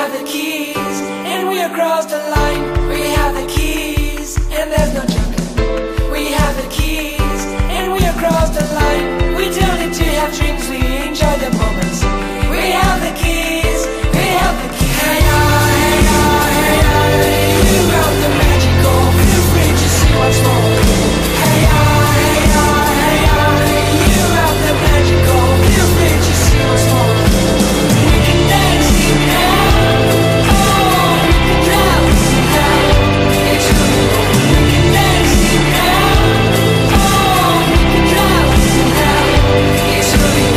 have the keys, and we across the line. We have the keys, and there's no joke. We have the keys, and we across the line. We don't need to have drinks, we enjoy the moments. We have the keys, we have the keys. Hey hey hey, you got the magical. Feel free to see what's more. Hey hey hey, you got the magical. Feel free to see what's more. We can dance in hell, oh, we can dance in hell. It's true. We can dance in hell, oh, we can dance in hell. It's true.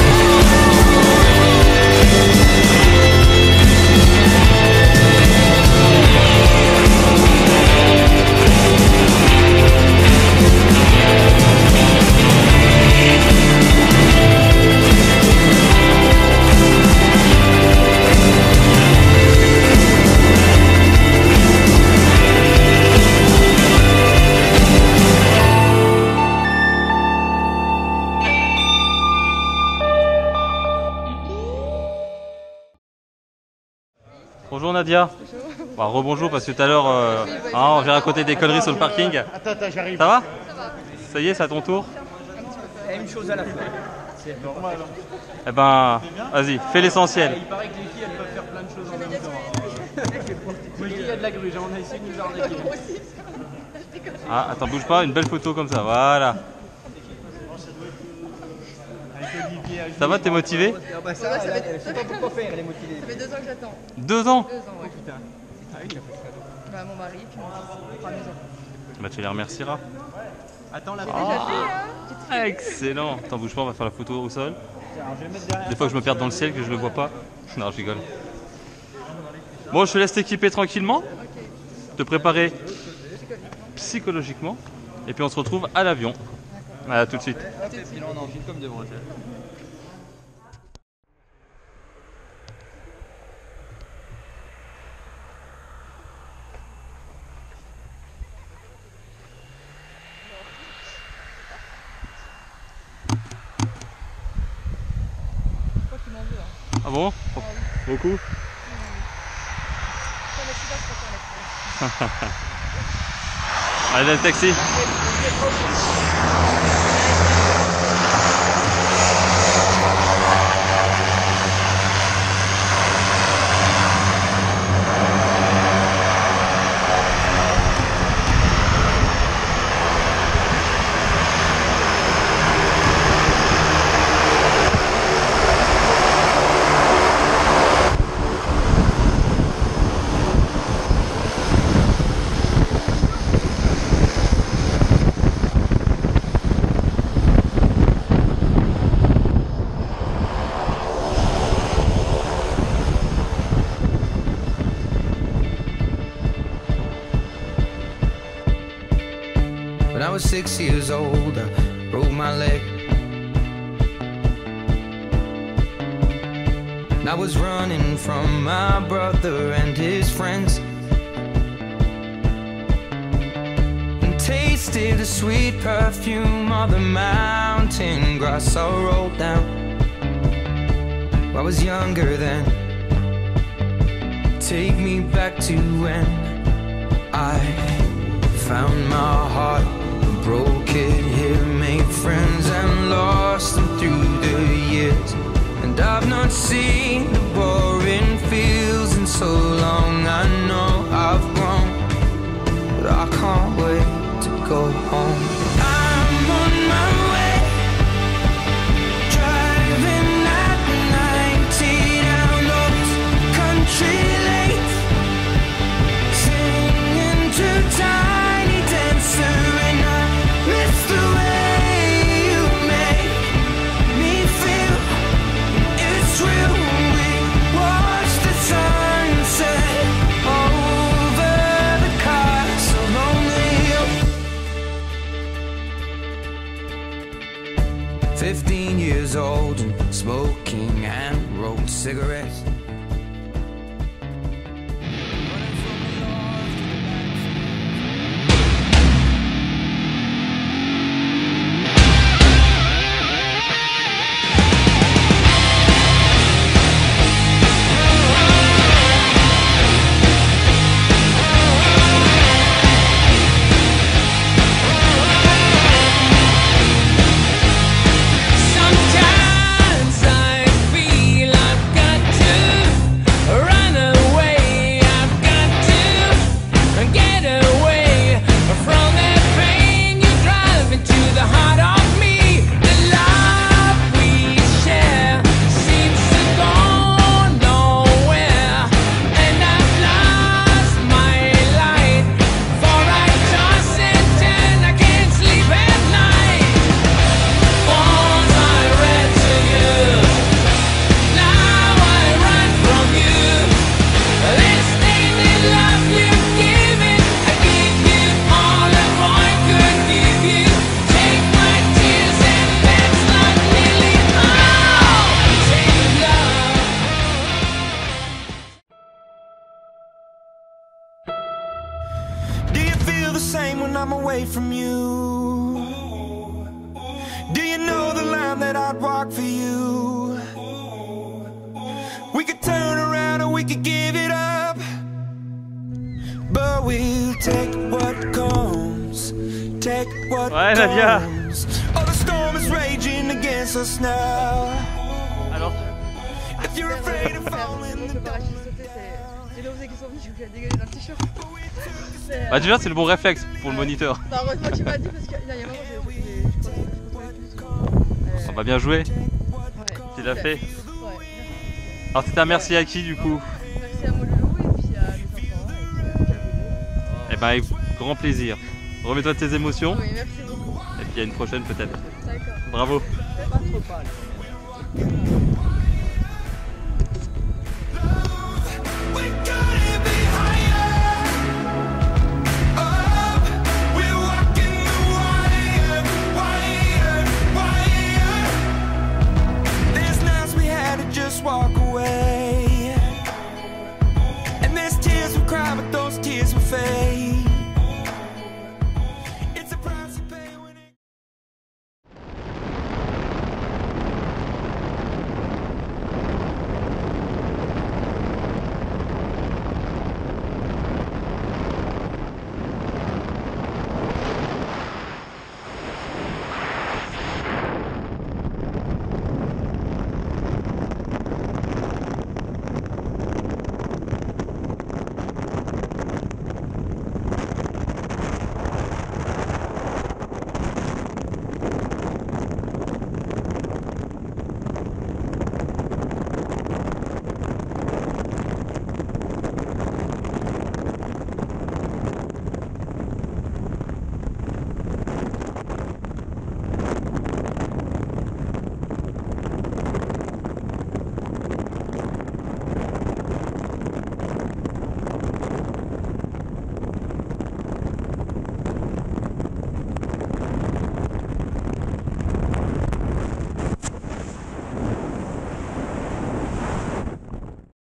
Bonjour Nadia. Bah, rebonjour parce que tout à l'heure on vient raconter des conneries sur le parking. Attends, j'arrive. Ça va? Ça y est, c'est à ton tour. Une chose à la fois. C'est normal. Eh ben, vas-y, fais l'essentiel. Il paraît que les filles elles peuvent faire plein de choses en même temps. Moi je dis il y a de la grue, on a essayé de nous arnaquer. Ah, attends, bouge pas, une belle photo comme ça, voilà. Ça va, t'es motivé? Bah ça, je sais pas pourquoi faire, elle est motivée. Ça fait 2 ans que j'attends. 2 ans? 2 ans, ouais. Putain. Ah oui, il a fait ça. Bah, mon mari, puis mon maison. Bah tu les remercieras. Attends la Déjà fait, hein? Ah, excellent. Attends, bouge pas, on va faire la photo au sol. Alors, je vais mettre derrière. Des fois que je me perds dans le ciel, que je le vois pas. Non, je rigole. Bon, je te laisse t'équiper tranquillement. Te préparer psychologiquement. Et puis on se retrouve à l'avion. À tout de suite. Hop, et puis là on enfile comme des bretelles. Je crois qu'il m'en veut, hein. Ah bon? Beaucoup? Ça, mais celui-là, je préfère les frères. Allez, le taxi. When I was 6 years old, I broke my leg. And I was running from my brother and his friends, and tasted the sweet perfume of the mountain grass I rolled down. I was younger then. Take me back to when I found my heart, broke it here, made friends and lost them through the years. And I've not seen the boring fields in so long. I know I've grown, but I can't wait to go home. I'm on my way, driving at 90 down those country lanes, singing to Tiny Dancer, and I miss the way you make me feel. It's real. We watch the sunset over the castle on the hill. 15 years old and smoking and rolled cigarettes. same when I'm away from you? Do you know the line that I'd walk for you? We could turn around or we could give it up, but we'll take what comes, take what Ouais, Nadia. comes. Oh, the storm is raging against us now. Alors, If you're afraid of falling Le parachute sauté, c'est les osés qui sont venus, j'ai dégueulé dans le t-shirt. bah déjà c'est le bon réflexe pour le moniteur. Bah, heureusement que tu m'as dit parce qu'il y a un moment je contrôlais plus. On va bien jouer. Ouais. Tu l'as fait. Ouais. Alors c'est un merci à qui du coup? Merci à mon loulou et puis à mes enfants et puis à vous. Eh ben avec grand plaisir. Remets-toi de tes émotions Oui, merci beaucoup. et puis à une prochaine peut-être. D'accord. Bravo. Pas trop pâle.